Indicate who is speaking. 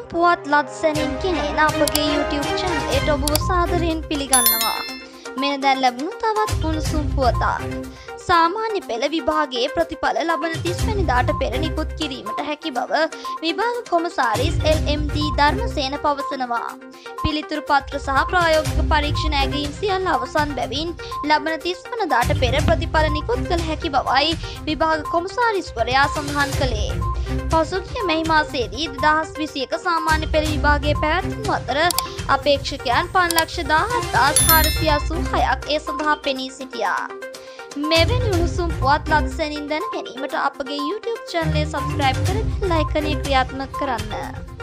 Speaker 1: පුවත් ලද්සැනින් කෙනෙන අපගේ YouTube channelයට ඔබව සාදරයෙන් පිළිගන්නවා. මෙන්න දැන් ලැබුණු තවත් උණුසුම් පුවතක්. සාමාන්‍ය පෙළ විභාගයේ ප්‍රතිඵල ලබන 30 වෙනිදාට පෙර නිකුත් කිරීමට හැකි බව විභාග කොමසාරිස් LMD ධර්මසේන පවසනවා. පිළිතුරු පත්‍ර සහ ප්‍රායෝගික පරීක්ෂණ ඇගීම් සියල්ල අවසන් බැවින් ලබන 30 වෙනිදාට පෙර ප්‍රතිඵල නිකුත් කළ හැකි බවයි විභාග කොමසාරිස්වරයා සඳහන් කළේ. පසුගිය මැයි මාසයේදී 2021 සාමාන්‍ය පෙළ විභාගයේ පැවැත්වුණු අතර අපේක්ෂකයන් 5,17,486ක් ඒ සඳහා පෙනී සිටියා. මෙවැනි උණුසුම් පුවත් ලද්සැනින් දැන ගැනීමට අපගේ YouTube channel එක subscribe කර බෙල් අයිකනය ක්‍රියාත්මක කරන්න.